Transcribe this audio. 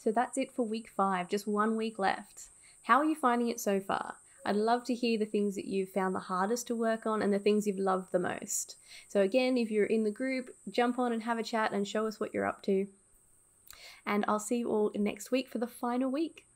So that's it for week 5, just 1 week left. How are you finding it so far? I'd love to hear the things that you've found the hardest to work on and the things you've loved the most. So again, if you're in the group, jump on and have a chat and show us what you're up to. And I'll see you all next week for the final week.